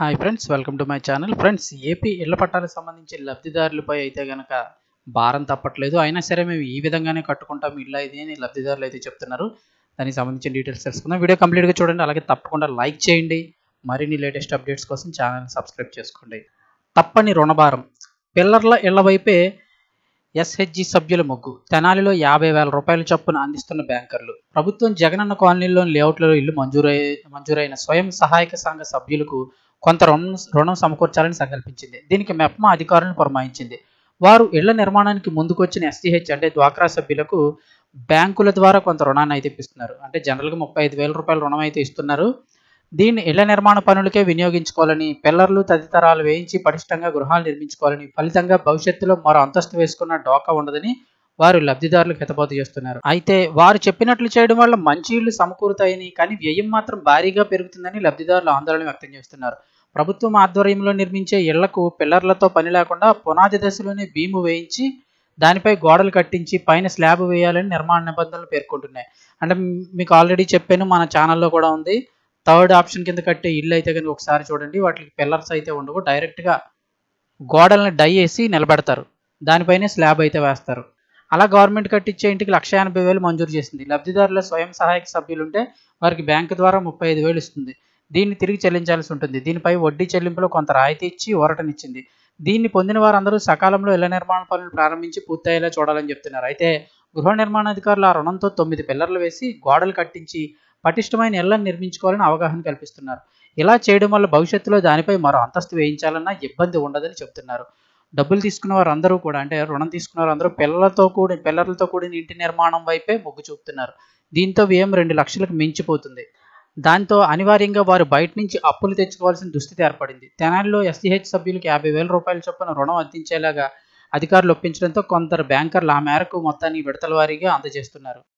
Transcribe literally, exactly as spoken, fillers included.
Hi friends, welcome to my channel. Friends, AP ఇళ్ల పట్టాలకు సంబంధించి లబ్ధిదారులపై అయితే గనక భారం తప్పట్లేదు. అయినా సరే మేము ఈ విధంగానే కట్టుకుంటాం ఇల్లు ఇది అని లబ్ధిదారులు అయితే చెప్తున్నారు. దానికి సంబంధించిన డీటెయిల్స్ తెలుసుకుందాం. వీడియో కంప్లీట్గా చూడండి, అలాగే తప్పకుండా లైక్ చేయండి. మరిన్ని లేటెస్ట్ అప్డేట్స్ కోసం ఛానల్ సబ్స్క్రైబ్ చేసుకోండి. తప్పని రుణభారం, పిల్లర్ల ఇళ్ల వైపే ఎస్హెచ్జి సభ్యుల మొగ్గు. తెనాలిలో యాభై వేల రూపాయల చొప్పున అందిస్తున్న బ్యాంకర్లు. ప్రభుత్వం జగనన్న కాలనీలోని లేఅవుట్లలో ఇల్లు మంజూరై మంజూరైన స్వయం సహాయక సంఘ సభ్యులకు కొంత రుణం రుణం సమకూర్చాలని సంకల్పించింది. దీనికి మెప్మా అధికారులను పురమాయించింది. వారు ఇళ్ల నిర్మాణానికి ముందుకొచ్చిన ఎస్టీహెచ్ అంటే డ్వాక్రా సభ్యులకు బ్యాంకుల ద్వారా కొంత రుణాన్ని అయితే ఇప్పిస్తున్నారు. అంటే జనరల్గా ముప్పై ఐదు వేల రూపాయల రుణం అయితే ఇస్తున్నారు. దీన్ని ఇళ్ల నిర్మాణ పనులకే వినియోగించుకోవాలని, పిల్లర్లు తదితరాలు వేయించి పటిష్టంగా గృహాలు నిర్మించుకోవాలని, ఫలితంగా భవిష్యత్తులో మరో అంతస్తు వేసుకున్న డోకా ఉండదని వారు లబ్ధిదారులకు హితబోధ చేస్తున్నారు. అయితే వారు చెప్పినట్లు చేయడం వల్ల మంచి ఇళ్లు సమకూరుతాయని, కానీ వ్యయం మాత్రం భారీగా పెరుగుతుందని లబ్ధిదారులు ఆందోళన వ్యక్తం చేస్తున్నారు. ప్రభుత్వం ఆధ్వర్యంలో నిర్మించే ఇళ్లకు పిల్లర్లతో పని లేకుండా పునాది దశలోనే బీము వేయించి దానిపై గోడలు కట్టించి పైన స్లాబ్ వేయాలని నిర్మాణ నిబంధనలు పేర్కొంటున్నాయి. అంటే మీకు ఆల్రెడీ చెప్పాను, మన ఛానల్లో కూడా ఉంది. థర్డ్ ఆప్షన్ కింద కట్టే ఇల్లు అయితే కనుక ఒకసారి చూడండి, వాటికి పిల్లర్స్ అయితే ఉండవు, డైరెక్ట్గా గోడల్ని డై వేసి నిలబెడతారు, దానిపైనే స్లాబ్ అయితే వేస్తారు. అలా గవర్నమెంట్ కట్టించే ఇంటికి లక్ష ఎనభై వేలు మంజూరు చేసింది. లబ్ధిదారుల స్వయం సహాయక సభ్యులు ఉంటే వారికి బ్యాంకు ద్వారా ముప్పై ఐదు వేలు ఇస్తుంది. దీన్ని తిరిగి చెల్లించాల్సి ఉంటుంది. దీనిపై వడ్డీ చెల్లింపులో కొంత రాయితీ ఇచ్చి ఊరటనిచ్చింది. దీన్ని పొందిన వారందరూ సకాలంలో ఇళ్ల నిర్మాణ పనులు ప్రారంభించి పూర్తయ్యేలా చూడాలని చెప్తున్నారు. అయితే గృహ నిర్మాణాధికారులు ఆ రుణంతో తొమ్మిది పిల్లర్లు వేసి గోడలు కట్టించి పటిష్టమైన ఇళ్లను నిర్మించుకోవాలని అవగాహన కల్పిస్తున్నారు. ఇలా చేయడం వల్ల భవిష్యత్తులో దానిపై మరో అంతస్తు వేయించాలన్నా ఇబ్బంది ఉండదని చెప్తున్నారు. డబ్బులు తీసుకున్న వారందరూ కూడా, అంటే రుణం తీసుకున్న వారందరూ పిల్లలతో కూడి పిల్లలతో కూడిన ఇంటి నిర్మాణం వైపే మొగ్గు చూపుతున్నారు. దీంతో వ్యయం రెండు లక్షలకు మించిపోతుంది. దాంతో అనివార్యంగా వారు బయట నుంచి అప్పులు తెచ్చుకోవాల్సిన దుస్థితి ఏర్పడింది. తెనాలిలో ఎస్టీహెచ్ సభ్యులకు యాభై వేల రూపాయల చొప్పున రుణం అందించేలాగా అధికారులు ఒప్పించడంతో కొందరు బ్యాంకర్లు ఆ మేరకు మొత్తాన్ని విడతల వారీగా అందజేస్తున్నారు.